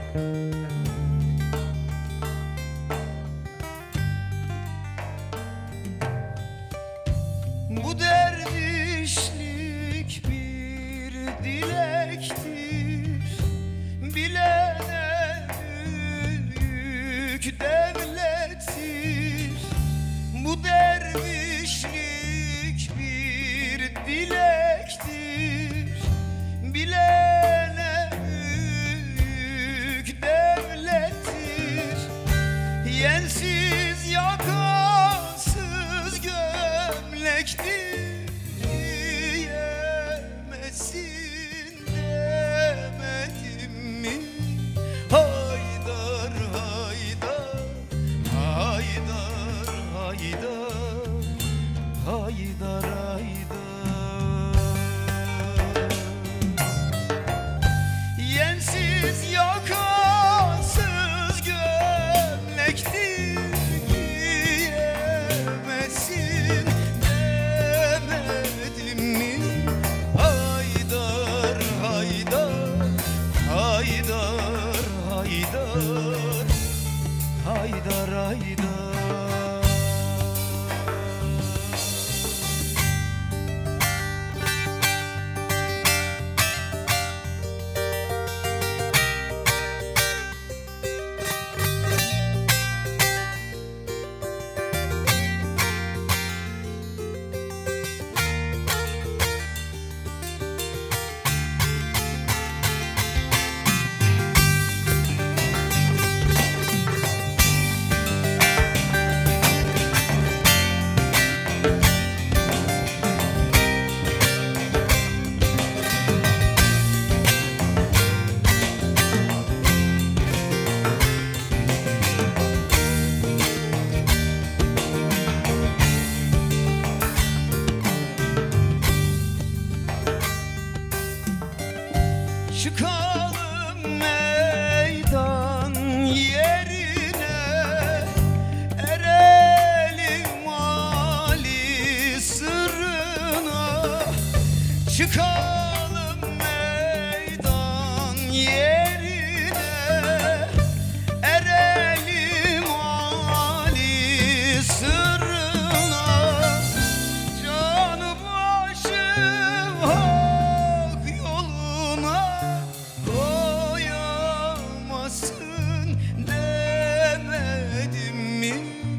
Bu dervişlik bir dilektir, bilene büyük devlettir. Bu dervişlik bir dilektir, bilene büyük devlettir. Yensiz yakasız gömlektir, yiyemezsin demedim mi? Haydar haydar, haydar haydar, haydar haydar. Yensiz yakasız gömlektir, giyemezsin demedim mi? Haydar haydar, haydar haydar, haydar haydar. Çıkalım meydan yerine, erelim Ali sırrına. Çıkalım meydan yerine, erelim Ali sırrına. Canı başım hak yoluna, koyamazsın demedim mi?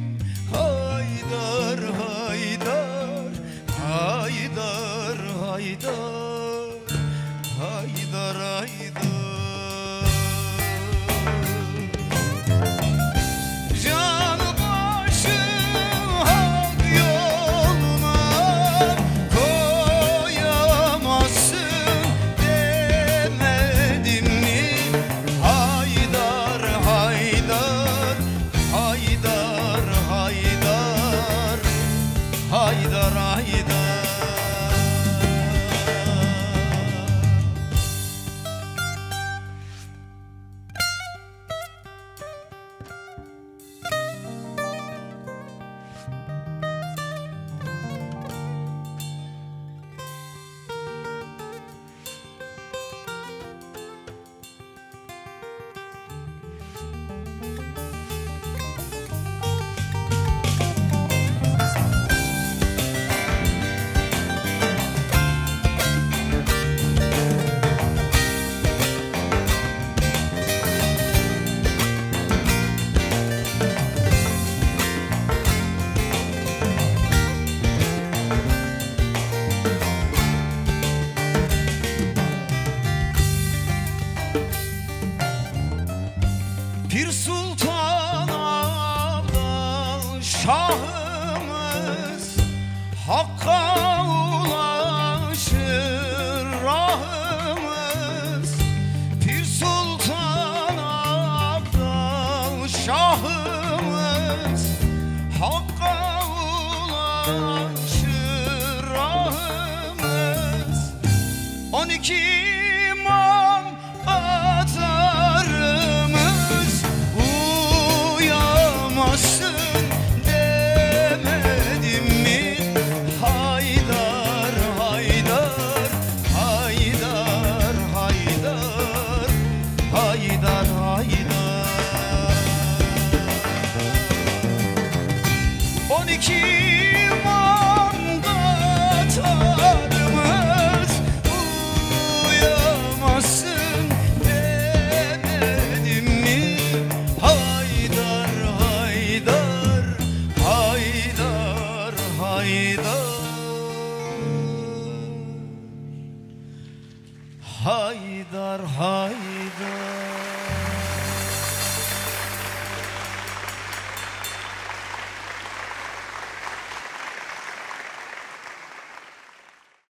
Haydar haydar, haydar haydar, haydar haydar. Canı başım hak yoluna, koyamazsın demedim mi? Haydar haydar, haydar haydar, haydar haydar. Pir Sultan Abdal Şahımız Hakk'a ulaşır rahımız. Pir Sultan Abdal Şahımız Hakk'a ulaşır rahımız. 12 imam atarımız, uyamazsın demedim mi? Haydar Haydar Haydar.